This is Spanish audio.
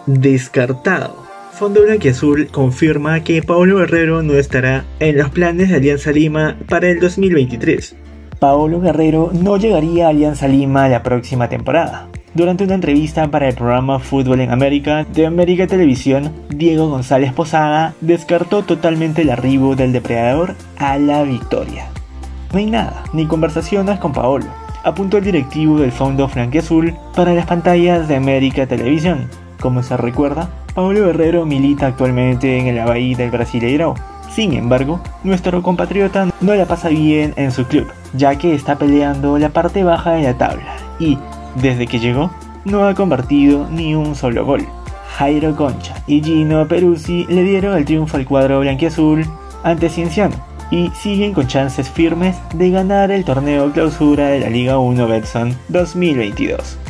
Descartado. Fondo Blanquiazul confirma que Paolo Guerrero no estará en los planes de Alianza Lima para el 2023. Paolo Guerrero no llegaría a Alianza Lima la próxima temporada. Durante una entrevista para el programa Fútbol en América de América Televisión, Diego González Posada descartó totalmente el arribo del depredador a la victoria. No hay nada, ni conversaciones con Paolo, apuntó el directivo del Fondo Blanquiazul para las pantallas de América Televisión. Como se recuerda, Paolo Guerrero milita actualmente en el Avaí del Brasileirão. Sin embargo, nuestro compatriota no la pasa bien en su club, ya que está peleando la parte baja de la tabla y, desde que llegó, no ha convertido ni un solo gol. Jairo Concha y Gino Peruzzi le dieron el triunfo al cuadro blanquiazul ante Cienciano y siguen con chances firmes de ganar el torneo clausura de la Liga 1 Betson 2022.